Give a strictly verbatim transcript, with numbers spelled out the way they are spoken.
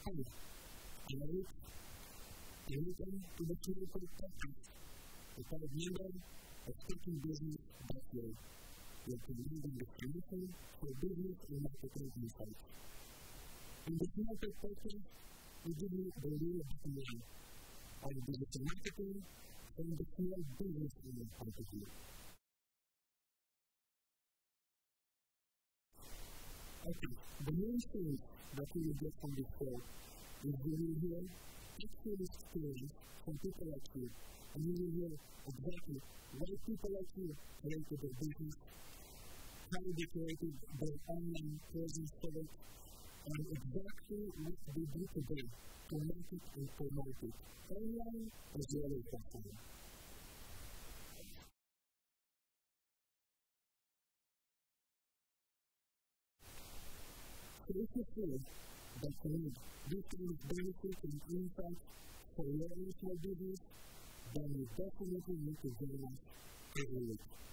Hi, I'm Eric. And welcome to the Clinical Podcast, a part of member of Speaking Business dot co, your providing distribution for business and marketing insights. In the Clinical Podcast, we give you the real opinion on business and marketing and the small business owner point of view. Okay, the main thing that we will get from this show is we will hear actual experience from people like you, and we will hear exactly why people like you created their business, how they created their online presence for it, and exactly what they do today to make it and promote it, online as well as offline. So if you feel that you need this kind of benefit and insight for your small business, then you definitely need to join us every week.